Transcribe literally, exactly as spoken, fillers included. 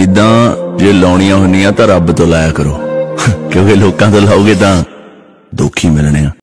उम्मीदां जे लाउणियां हुंदियां तां रब तो लाया करो क्योंकि लोकां तो लाओगे तां दुख ही मिलने आ।